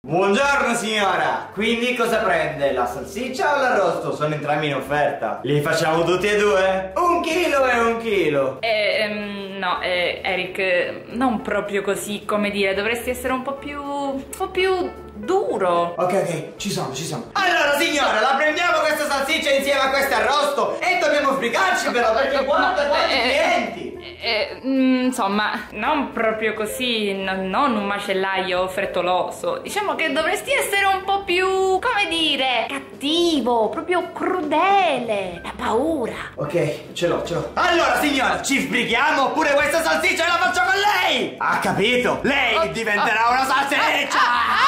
Buongiorno signora, quindi cosa prende? La salsiccia o l'arrosto? Sono entrambi in offerta. Li facciamo tutti e due? 1 chilo e 1 chilo. No, Eric, non proprio così, come dire, dovresti essere un po' più duro. Ok, ci sono. Allora signora, la prendiamo questa salsiccia insieme a questo arrosto e dobbiamo sbrigarci però perché guarda quanti clienti. Insomma, non proprio così, non un macellaio frettoloso. Diciamo che dovresti essere un po' più, come dire, cattivo, proprio crudele, da paura. Ok, ce l'ho. Allora signora, ci sbrighiamo oppure questa salsiccia la faccio con lei? Ha capito? Lei diventerà una salsiccia!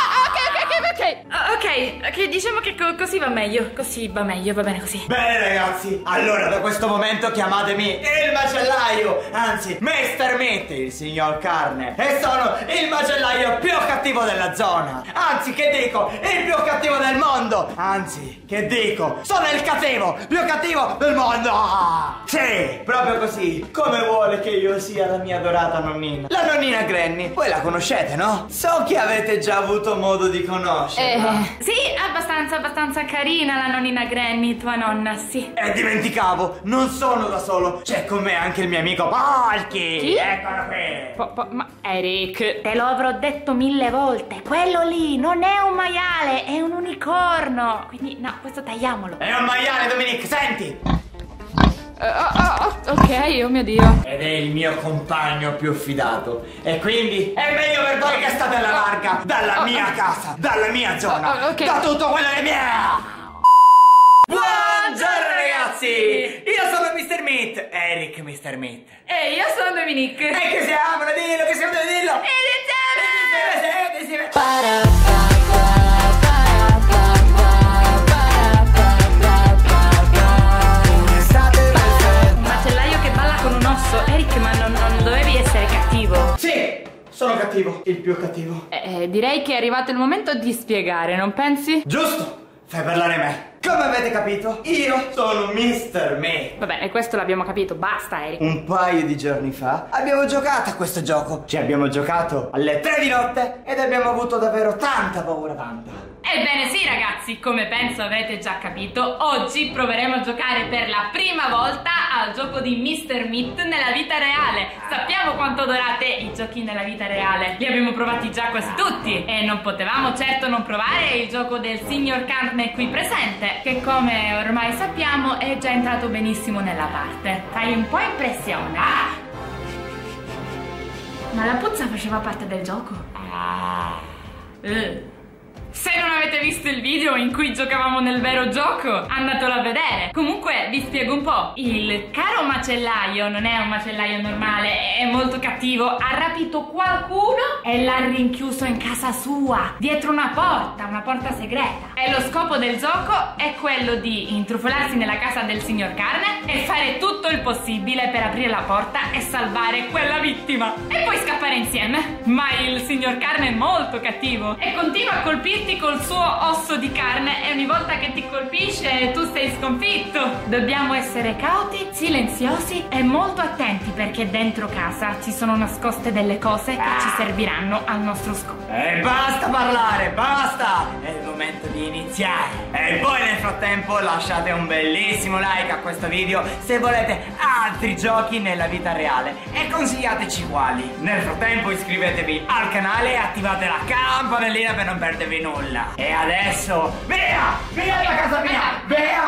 Ok, diciamo che così va meglio. Così va meglio, va bene così. Bene ragazzi, allora da questo momento chiamatemi il macellaio, anzi Mr. Meat, il signor Carne. E sono il macellaio più cattivo della zona. Anzi, che dico, il più cattivo del mondo. Anzi, che dico, sono il cattivo, più cattivo del mondo. Sì, proprio così, come vuole che io sia la mia adorata nonnina. La nonnina Granny, voi la conoscete, no? So che avete già avuto modo di conoscerla. Sì, abbastanza carina la nonnina Granny, tua nonna, sì. E dimenticavo, non sono da solo, c'è con me anche il mio amico Polky. Chi? Eccolo qui. Ma Eric, te lo avrò detto 1000 volte, quello lì non è un maiale, è un unicorno. Quindi no, questo tagliamolo. È un maiale, Dominic, senti. Ok, oh mio Dio. Ed è il mio compagno più fidato. E quindi è meglio per voi che state alla larga dalla mia casa, dalla mia zona, da tutto quello che mi è. Buongiorno ragazzi, io sono Mr. Meat, Eric Mr. Meat. E io sono Dominic. E che siamo, dillo, che siamo, dillo. Ed insieme. Eric, ma non dovevi essere cattivo? Sì, sono cattivo, il più cattivo. Direi che è arrivato il momento di spiegare, non pensi? Giusto, fai parlare me. Come avete capito, io sono Mr. Me. Va bene, questo l'abbiamo capito, basta Eric. Un paio di giorni fa abbiamo giocato a questo gioco. Ci abbiamo giocato alle 3 di notte ed abbiamo avuto davvero tanta paura, tanta. Ebbene sì ragazzi, come penso avete già capito, oggi proveremo a giocare per la prima volta al gioco di Mr. Meat nella vita reale. Sappiamo quanto adorate i giochi nella vita reale, li abbiamo provati già quasi tutti e non potevamo certo non provare il gioco del signor Carne qui presente, che come ormai sappiamo è già entrato benissimo nella parte. Fai un po' impressione. Ma la puzza faceva parte del gioco? Se non avete visto il video in cui giocavamo nel vero gioco, andatelo a vedere. Comunque vi spiego un po'. Il caro macellaio non è un macellaio normale, è molto cattivo. Ha rapito qualcuno e l'ha rinchiuso in casa sua, dietro una porta segreta. E lo scopo del gioco è quello di intrufolarsi nella casa del signor Carne e fare tutto il possibile per aprire la porta e salvare quella vittima. E poi scappare insieme. Ma il signor Carne è molto cattivo e continua a colpirti col suo osso di carne e ogni volta che ti colpisce tu sei sconfitto. Dobbiamo essere cauti, silenziosi e molto attenti perché dentro casa ci sono nascoste delle cose che ci serviranno al nostro scopo. E basta parlare, basta! È il momento di iniziare. E voi nel frattempo lasciate un bellissimo like a questo video se volete altri giochi nella vita reale e consigliateci quali. Nel frattempo iscrivetevi al canale e attivate la campanellina per non perdervi nulla. E adesso via da casa mia,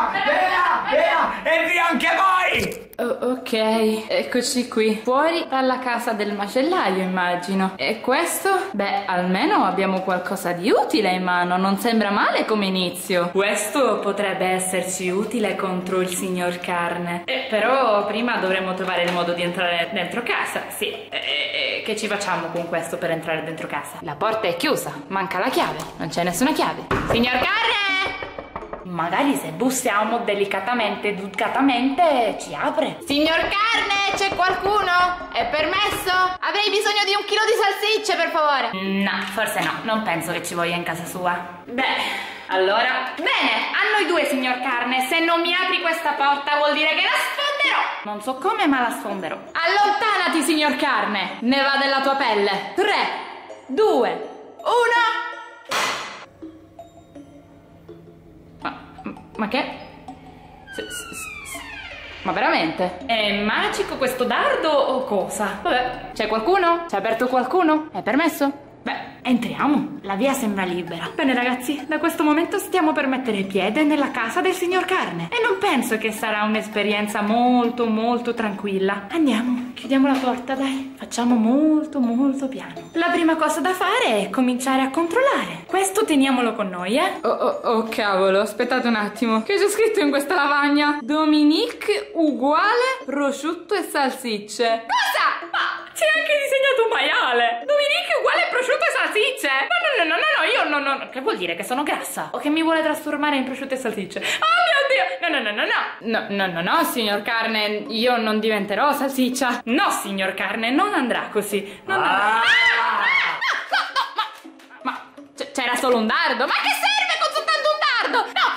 via e via anche voi. Ok, eccoci qui, fuori dalla casa del macellaio immagino. E questo? Beh, almeno abbiamo qualcosa di utile in mano, non sembra male come inizio. Questo potrebbe esserci utile contro il signor Carne. Però prima dovremmo trovare il modo di entrare dentro casa, sì. Che ci facciamo con questo per entrare dentro casa? La porta è chiusa, manca la chiave, non c'è nessuna chiave. Signor Carne! Magari se bussiamo delicatamente, educatamente, ci apre. Signor Carne, c'è qualcuno? È permesso? Avrei bisogno di 1 chilo di salsicce, per favore. No, forse no, non penso che ci voglia in casa sua. Beh, allora... Bene, a noi due, signor Carne. Se non mi apri questa porta vuol dire che la sfonderò. Non so come, ma la sfonderò. Allontanati, signor Carne. Ne va della tua pelle. 3, 2, 1... Ma che? Ma veramente? È magico questo dardo o cosa? Vabbè, c'è qualcuno? C'è aperto qualcuno? È permesso? Beh, entriamo. La via sembra libera. Bene ragazzi, da questo momento stiamo per mettere piede nella casa del signor Carne. E non penso che sarà un'esperienza molto tranquilla. Andiamo, chiudiamo la porta, dai. Facciamo molto piano. La prima cosa da fare è cominciare a controllare. Questo teniamolo con noi, eh? Oh cavolo, aspettate un attimo. Che c'è scritto in questa lavagna? Dominique uguale prosciutto e salsicce. Cosa? Ma c'è anche disegnato un maiale. Dominique uguale prosciutto e salsicce? No, io no. Che vuol dire? Che sono grassa? O che mi vuole trasformare in prosciutto e salsicce? Oh mio Dio! No, signor Carne, io non diventerò salsiccia. No, signor Carne, non andrà così. Non andrà. Ma c'era solo un dardo. Ma che serve con soltanto un dardo? No.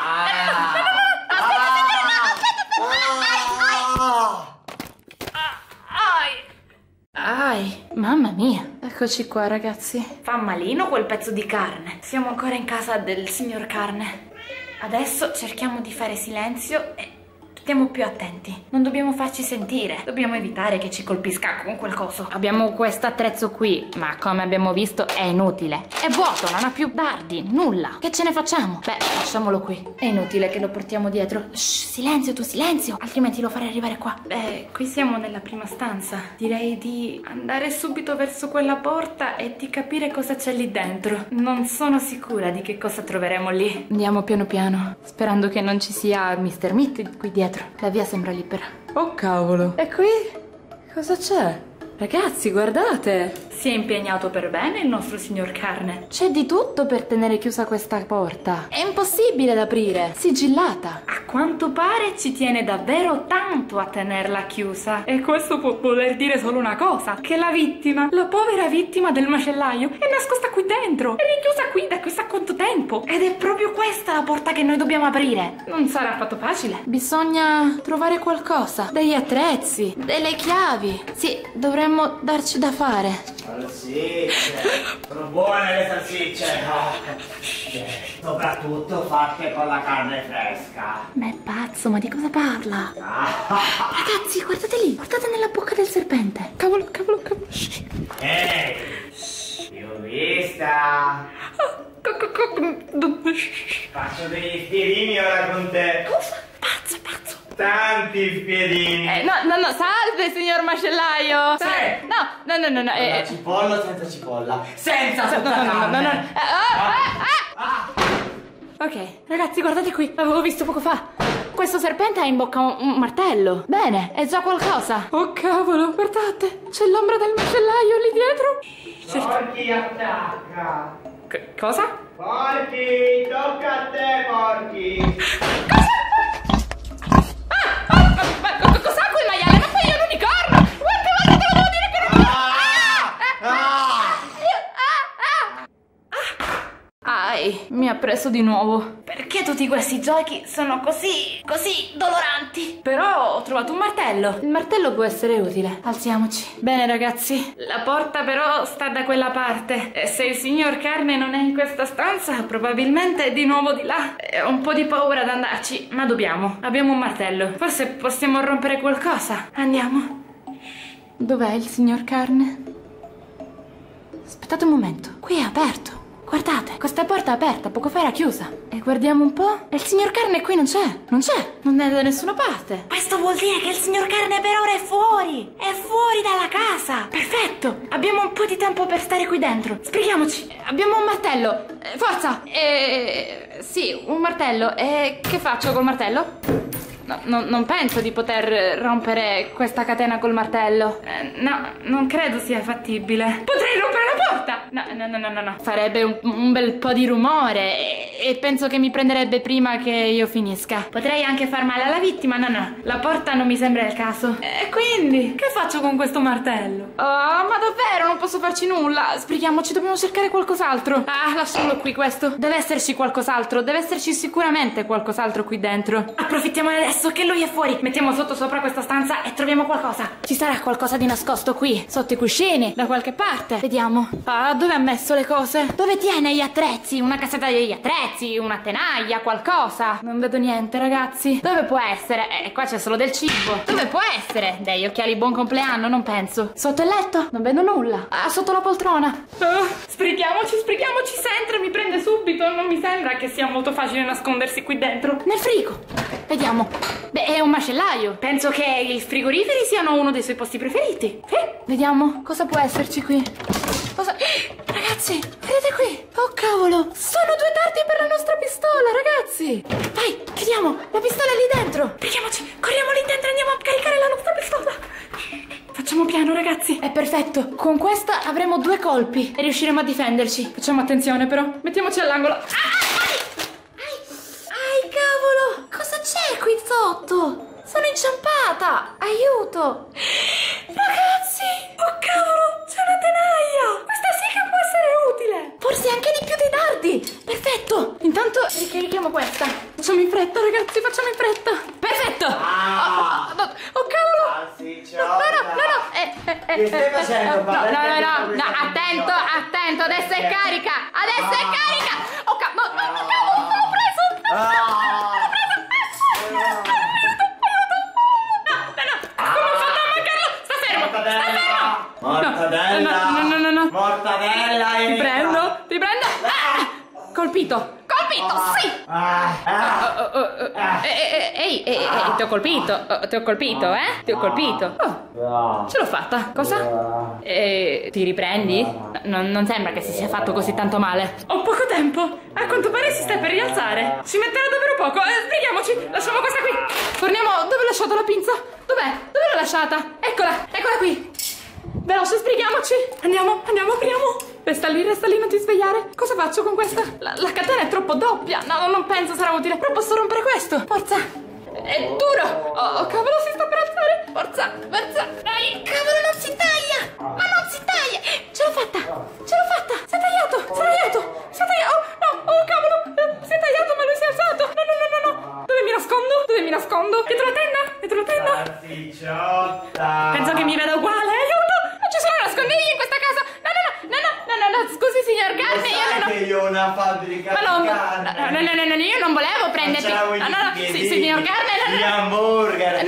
Ai, mamma mia. Eccoci qua ragazzi. Fa malino quel pezzo di carne. Siamo ancora in casa del signor Carne. Adesso cerchiamo di fare silenzio e stiamo più attenti. Non dobbiamo farci sentire. Dobbiamo evitare che ci colpisca con quel coso. Abbiamo questo attrezzo qui, ma come abbiamo visto è inutile. È vuoto, non ha più dardi, nulla. Che ce ne facciamo? Beh, lasciamolo qui. È inutile che lo portiamo dietro. Shh, silenzio, tu silenzio, altrimenti lo farei arrivare qua. Beh, qui siamo nella prima stanza. Direi di andare subito verso quella porta e di capire cosa c'è lì dentro. Non sono sicura di che cosa troveremo lì. Andiamo piano piano, sperando che non ci sia Mr. Meat qui dietro. La via sembra libera. Oh cavolo. E qui? Cosa c'è? Ragazzi, guardate. Si è impegnato per bene il nostro signor Carne. C'è di tutto per tenere chiusa questa porta. È impossibile da aprire, sigillata. A quanto pare ci tiene davvero tanto a tenerla chiusa. E questo può voler dire solo una cosa: che la vittima, la povera vittima del macellaio, è nascosta qui dentro. È rinchiusa qui da chissà quanto tempo. Ed è proprio questa la porta che noi dobbiamo aprire. Non sarà affatto facile. Bisogna trovare qualcosa. Degli attrezzi, delle chiavi. Sì, dovremmo darci da fare. Salsicce, sono buone le salsicce. Soprattutto fatte con la carne fresca. Ma è pazzo, ma di cosa parla? Ragazzi, guardate lì, guardate nella bocca del serpente. Cavolo. Ehi, ti ho vista. Faccio degli spiedini ora con te. Cosa? Pazzo. Tanti spiedini. No, salve signor macellaio. Sì. No. Allora, cipolla o senza cipolla? Senza No. Ok, ragazzi, guardate qui, l'avevo visto poco fa. Questo serpente ha in bocca un martello. Bene, è già qualcosa. Oh cavolo, guardate, c'è l'ombra del macellaio lì dietro. Porchi, attacca. Cosa? Porchi, tocca a te, porchi. Ma cos'ha quel maiale? Ma poi è un unicorno! Quante volte te lo devo dire che non... Ai, mi ha preso di nuovo. Perché tutti questi giochi sono così doloranti? Però ho trovato un martello. Il martello può essere utile. Alziamoci. Bene ragazzi, la porta però sta da quella parte. E se il signor Carne non è in questa stanza, probabilmente è di nuovo di là. Ho un po' di paura ad andarci, ma dobbiamo. Abbiamo un martello. Forse possiamo rompere qualcosa. Andiamo. Dov'è il signor Carne? Aspettate un momento. Qui è aperto. Guardate, questa porta è aperta, poco fa era chiusa. E guardiamo un po'. E il signor Carne qui non c'è. Non è da nessuna parte. Questo vuol dire che il signor Carne per ora è fuori. È fuori dalla casa. Perfetto. Abbiamo un po' di tempo per stare qui dentro. Sbrighiamoci. Abbiamo un martello. Forza. Sì, un martello. E che faccio col martello? No, non penso di poter rompere questa catena col martello. No, non credo sia fattibile. Potrei rompere la porta! No. Farebbe un bel po' di rumore e penso che mi prenderebbe prima che io finisca. Potrei anche far male alla vittima. No. La porta non mi sembra il caso. E quindi, che faccio con questo martello? Oh, ma davvero non posso farci nulla. Sbrighiamoci, dobbiamo cercare qualcos'altro. Lasciamolo qui questo. Deve esserci qualcos'altro. Deve esserci sicuramente qualcos'altro qui dentro. Approfittiamo adesso. adesso che lui è fuori, mettiamo sotto sopra questa stanza e troviamo qualcosa. Ci sarà qualcosa di nascosto qui, sotto i cuscini, da qualche parte. Vediamo. Ah, dove ha messo le cose? Dove tiene gli attrezzi? Una cassetta degli attrezzi, una tenaglia, qualcosa? Non vedo niente, ragazzi. Dove può essere? Qua c'è solo del cibo. Dove può essere? Degli occhiali buon compleanno, non penso. Sotto il letto? Non vedo nulla. Ah, sotto la poltrona. Sbrighiamoci, se entra mi prende subito. Non mi sembra che sia molto facile nascondersi qui dentro. Nel frigo. Vediamo. Beh, è un macellaio. Penso che i frigoriferi siano uno dei suoi posti preferiti. Vediamo. Cosa può esserci qui? Cosa? Ragazzi, vedete qui? Oh cavolo, sono 2 dardi per la nostra pistola, ragazzi. Vai, chiudiamo, la pistola è lì dentro. Preghiamoci, corriamo lì dentro e andiamo a caricare la nostra pistola. Facciamo piano, ragazzi. È perfetto. Con questa avremo 2 colpi e riusciremo a difenderci. Facciamo attenzione però. Mettiamoci all'angolo. Ai, cavolo. Cosa c'è qui sotto? Sono inciampata. Aiuto. Ragazzi. Oh cavolo, c'è una tenaglia. Questa sì che può essere utile. Forse anche di più dei dardi. Perfetto. Intanto ricarichiamo questa. Facciamo in fretta, ragazzi, facciamo in fretta. Perfetto. Oh cavolo. No. Che stai facendo? No, attento, adesso è carica. Oh cavolo, l'ho preso. No. Mortadella. Ti prendo. Colpito, sì. Ehi, ti ho colpito, Ce l'ho fatta. Cosa? Ti riprendi? Non sembra che si sia fatto così tanto male. Ho poco tempo. A quanto pare si sta per rialzare. Ci metterà davvero poco. Sbrighiamoci. Lasciamo questa qui. Torniamo. Dove ho lasciato la pinza? Dov'è? Dove l'ho lasciata? Eccola qui. Veloce, sbrighiamoci. Andiamo, apriamo. Resta lì, non ti svegliare. Cosa faccio con questa? La catena è troppo doppia. No, non penso sarà utile. Però posso rompere questo. Forza. È duro. Oh, cavolo, si sta per alzare. Forza. Dai, cavolo, non si taglia. Ma non si taglia. Ce l'ho fatta. Si è tagliato. Oh, cavolo. Si è tagliato, ma lui si è alzato. No. Dove mi nascondo? Dietro la tenda. Penso che mi veda uguale. Aiuto. Non ci sono nascondigli in questa casa. No, scusi signor Carne, io ho una fabbrica di carne. No, io non volevo prenderti. No, signor Carne, Gli hamburger.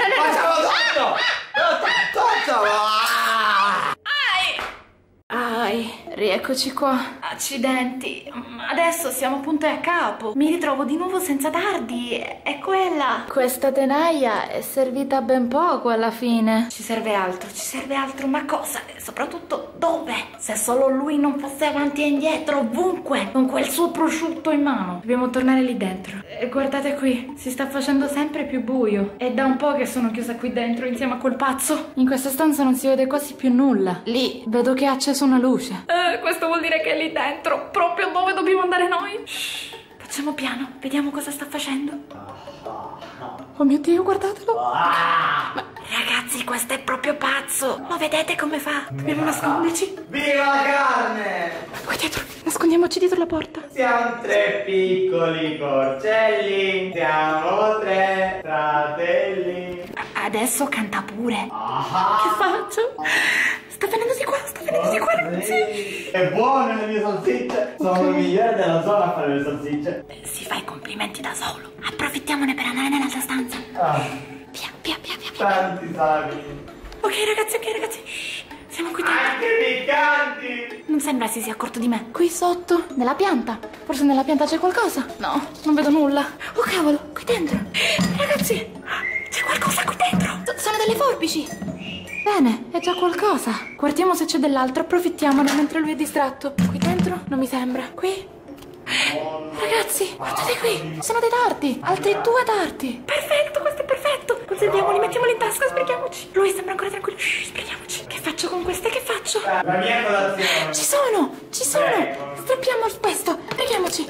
Rieccoci qua. Accidenti. Adesso siamo punto e a capo. Mi ritrovo di nuovo senza dardi. È quella. Questa tenaglia è servita ben poco alla fine. Ci serve altro. Ma cosa? E soprattutto dove? Se solo lui non fosse avanti e indietro, ovunque, con quel suo prosciutto in mano. Dobbiamo tornare lì dentro. E guardate qui, si sta facendo sempre più buio. È da un po' che sono chiusa qui dentro insieme a quel pazzo. In questa stanza non si vede quasi più nulla. Lì vedo che ha acceso una luce. Questo vuol dire che è lì dentro, proprio dove dobbiamo andare noi. Shh, facciamo piano, vediamo cosa sta facendo. Oh mio Dio, guardatelo. Ma ragazzi, questo è proprio pazzo. Lo vedete come fa? Dobbiamo nasconderci. Viva la carne! Qui dietro, nascondiamoci dietro la porta. Siamo 3 piccoli porcelli. Siamo 3 fratelli. Adesso canta pure. Che faccio? Sta venendo di qua, ragazzi. È buone le mie salsicce. Sono il migliore della zona a fare le salsicce. Si fa i complimenti da solo. Approfittiamone per andare nell'altra stanza. Via. Tanti savi. Ok ragazzi. Siamo qui dentro. Anche piccanti. Non sembra si sia accorto di me. Qui sotto, nella pianta. Forse nella pianta c'è qualcosa. No, non vedo nulla. Oh cavolo, qui dentro. Ragazzi, c'è qualcosa qui dentro. Sono delle forbici. Bene, è già qualcosa. Guardiamo se c'è dell'altro, approfittiamone mentre lui è distratto. Qui dentro? Non mi sembra. Qui? Ragazzi, guardate qui. Sono dei dardi. Altri 2 dardi. Perfetto, questo è perfetto. Conserviamoli, mettiamoli in tasca, sbrighiamoci. Lui sembra ancora tranquillo. Shh, sbrighiamoci. Che faccio con queste? Che faccio? La mia colazione. Ci sono. Strappiamo questo. Tagliamoci.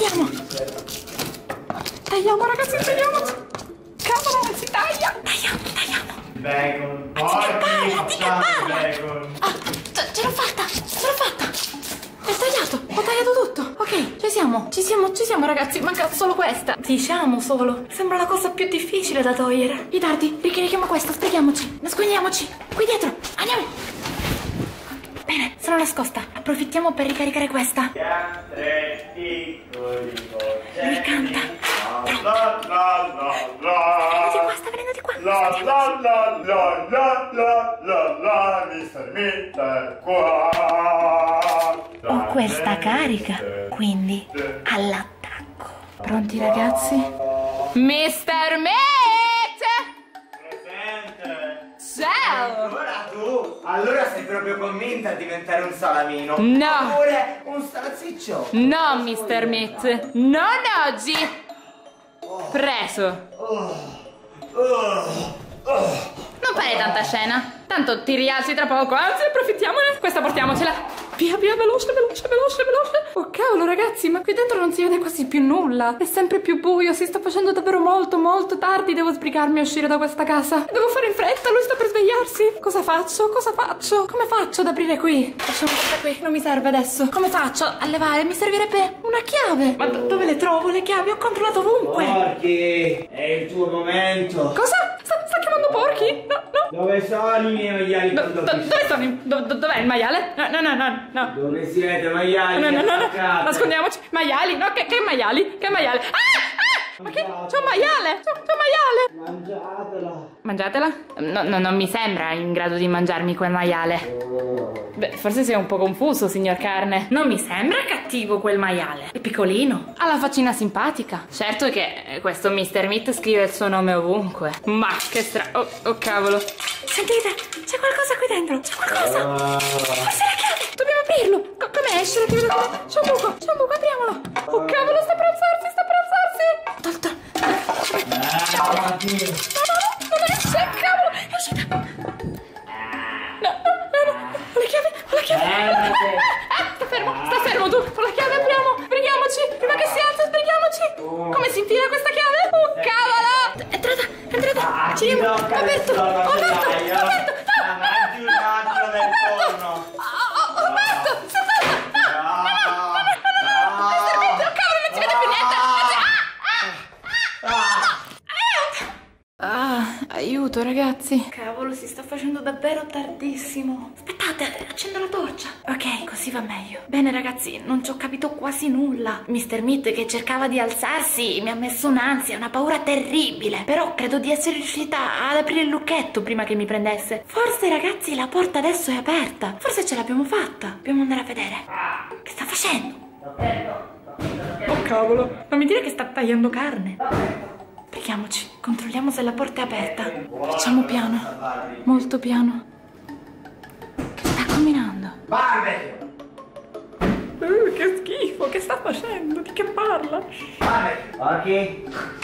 Tagliamo, ragazzi, tagliamoci. Cavolo, non si taglia. Tagliamo. Bacon. Anziché parla. Ce l'ho fatta. È tagliato. Ho tagliato tutto. Ok, ci siamo ragazzi. Manca solo questa. Diciamo solo. Sembra la cosa più difficile da togliere. I dardi, ricarichiamo questa, sbrighiamoci. Nascondiamoci. Qui dietro. Andiamo. Bene, sono nascosta. Approfittiamo per ricaricare questa. Lui canta. Vieni di qua, sta venendo di qua. Ho questa carica, quindi all'attacco. Pronti ragazzi? Mr. Meat! Presente. Ciao! Allora tu? Allora sei proprio convinta a diventare un salamino? No! Oppure un salsiccio? No, Mr. Meat! Non oggi! Preso! Non fare tanta scena. Tanto ti rialzi tra poco. Anzi, approfittiamone. Questa portiamocela. Via, veloce. Oh cavolo ragazzi, ma qui dentro non si vede quasi più nulla. È sempre più buio, si sta facendo davvero molto tardi. Devo sbrigarmi a uscire da questa casa. Devo fare in fretta, lui sta per svegliarsi. Cosa faccio? Come faccio ad aprire qui? Lasciamo questa qui, non mi serve adesso. Come faccio a levare? Mi servirebbe una chiave. Ma dove le trovo le chiavi? Ho controllato ovunque. Porchi, è il tuo momento. Cosa? Sta chiamando porchi? No. Dove sono i miei maiali? Dove sono? Dov'è il maiale? No. Dove siete maiali? No. Nascondiamoci. Maiali? No, che maiali? Che maiale? Ah! Ma che? C'è un maiale! Mangiatela? No, non mi sembra in grado di mangiarmi quel maiale. Beh, forse sei un po' confuso, signor Carne. Non mi sembra cattivo quel maiale. È piccolino. Ha la faccina simpatica. Certo che questo Mr. Meat scrive il suo nome ovunque. Ma che strano. Oh, cavolo. Sentite, c'è qualcosa qui dentro. C'è qualcosa. Forse la chiave. Dobbiamo aprirlo. Come esce la chiave? C'è un buco, apriamolo. Oh, cavolo, sta per alzarsi. Tolto. Non esce, cavolo. È uscita. No. Ho la chiave. Sta fermo tu. Ho la chiave, apriamo. Sbrighiamoci. Prima che si alza, sbrighiamoci. Come si infila questa chiave? Oh, cavolo. Entrata. Giriamo. Aperto. Ho aperto. Mangi un altro del forno. Ho aperto. Si è fatto. No. Cavolo, non si vede più niente. Aiuto ragazzi. Cavolo, si sta facendo davvero tardissimo. Aspettate, accendo la torcia. Ok, così va meglio. Bene ragazzi, non ci ho capito quasi nulla. Mr. Meat che cercava di alzarsi mi ha messo un'ansia, una paura terribile. Però credo di essere riuscita ad aprire il lucchetto prima che mi prendesse. Forse ragazzi la porta adesso è aperta. Forse ce l'abbiamo fatta. Dobbiamo andare a vedere. Che sta facendo? Oh cavolo, non mi dire che sta tagliando carne. Preghiamoci, controlliamo se la porta è aperta. Facciamo piano, molto piano. Che sta combinando? Barbecue! Che schifo, che sta facendo? Di che parla? Barbecue!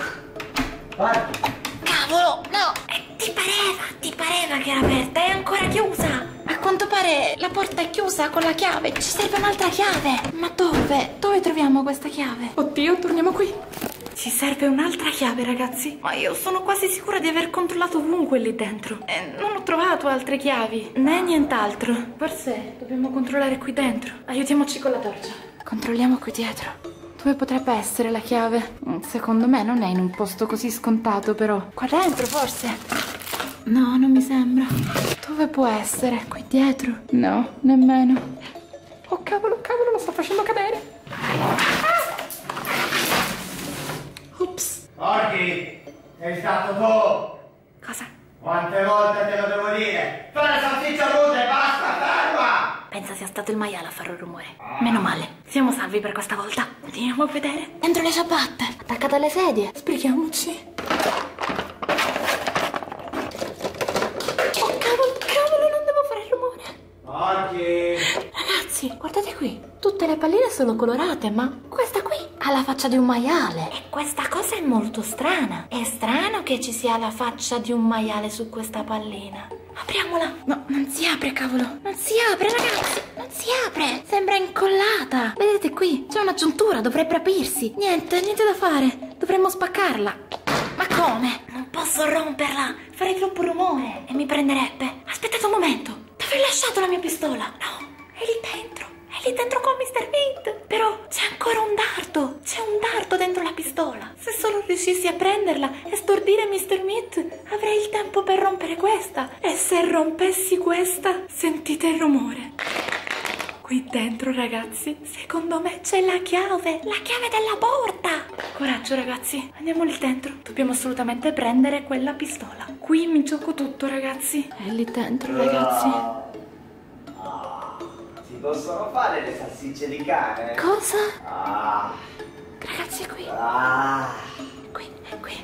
Cavolo, no! Ti pareva che era aperta, è ancora chiusa! A quanto pare la porta è chiusa con la chiave, ci serve un'altra chiave! Ma dove? Dove troviamo questa chiave? Oddio, torniamo qui! Ci serve un'altra chiave, ragazzi. Ma io sono quasi sicura di aver controllato ovunque lì dentro. E non ho trovato altre chiavi, né nient'altro. Forse dobbiamo controllare qui dentro. Aiutiamoci con la torcia. Controlliamo qui dietro. Dove potrebbe essere la chiave? Secondo me non è in un posto così scontato, però. Qua dentro, forse? No, non mi sembra. Dove può essere? Qui dietro? No, nemmeno. Oh, cavolo, lo sto facendo cadere. Ops. Porchi, sei stato tu! Cosa? Quante volte te lo devo dire? Fai la salsiccia rude, basta, ferma! Pensa sia stato il maiale a fare un rumore. Meno male. Siamo salvi per questa volta. Andiamo a vedere. Dentro le ciabatte. Attaccate alle sedie. Sbrighiamoci. Oh, cavolo, non devo fare rumore. Porchi! Ragazzi, guardate qui. Tutte le palline sono colorate, ma questa qui ha la faccia di un maiale. E questa cosa è molto strana. È strano che ci sia la faccia di un maiale su questa pallina. Apriamola. No, non si apre, cavolo. Non si apre, ragazzi. Non si apre. Sembra incollata. Vedete qui? C'è una giuntura, dovrebbe aprirsi. Niente da fare. Dovremmo spaccarla. Ma come? Non posso romperla. Farei troppo rumore e mi prenderebbe. Aspettate un momento. Dove ho lasciato la mia pistola? No, è lì dentro. È lì dentro con Mr. Meat. Però c'è ancora un dardo. C'è un dardo dentro la pistola. Se solo riuscissi a prenderla e stordire Mr. Meat, avrei il tempo per rompere questa. E se rompessi questa, sentite il rumore. Qui dentro, ragazzi, secondo me c'è la chiave della porta. Coraggio, ragazzi, andiamo lì dentro. Dobbiamo assolutamente prendere quella pistola. Qui mi gioco tutto, ragazzi. È lì dentro, ragazzi. Si possono fare le salsicce di cane? Cosa? Ragazzi, è qui. Qui, è qui.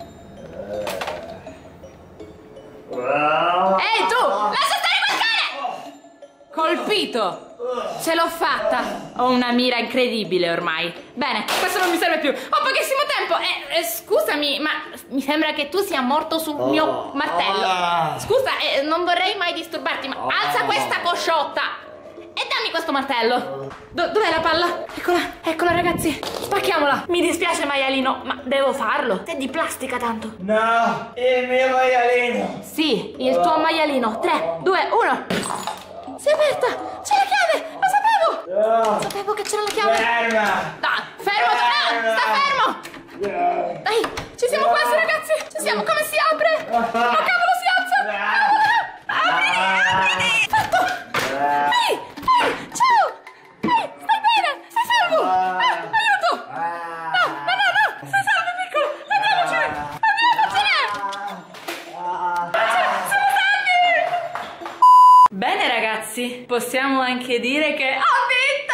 Ehi, tu! Lascia stare quel cane! Colpito! Ce l'ho fatta! Ho una mira incredibile ormai. Bene, questo non mi serve più. Ho pochissimo tempo. Scusami, ma mi sembra che tu sia morto sul mio martello. Scusa, non vorrei mai disturbarti, ma alza questa cosciotta e dammi questo martello. Dov'è la palla? Eccola ragazzi. Spacchiamola. Mi dispiace maialino, ma devo farlo. È di plastica tanto. No, il mio maialino. Sì, il tuo maialino. 3, 2, 1. Si è aperta! C'è la chiave! Lo sapevo! Sapevo che c'era la chiave! Ferma! No, fermo! Sta fermo! Dai, ci siamo quasi ragazzi! Ci siamo! Come si apre? Oh cavolo, si alza! Apriti! Fatto! Ehi! Ciao! Stai bene! Sei salvo! Aiuto! No! Sei salvo, piccolo! Andiamocene! Siamo salvi! Bene ragazzi, possiamo anche dire che ho vinto!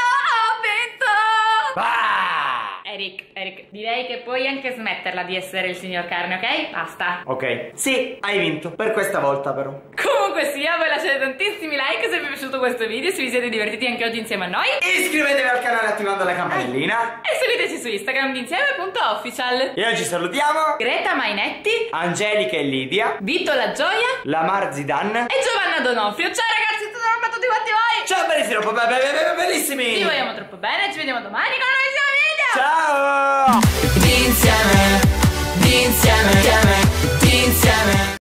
Eric, direi che puoi anche smetterla di essere il signor Carne, ok? Basta. Ok, sì, hai vinto, per questa volta però. Comunque sia, voi lasciate tantissimi like se vi è piaciuto questo video, se vi siete divertiti anche oggi insieme a noi. Iscrivetevi al canale attivando la campanellina. E seguiteci su Instagram d'insieme.official. E oggi salutiamo Greta Mainetti, Angelica e Lidia, Vito La Gioia, Lamar Zidane e Giovanna Donofrio. Ciao ragazzi, è stato un tutti quanti voi. Ciao bellissimo, bellissimi. Vi vogliamo troppo bene, ci vediamo domani con un nuovo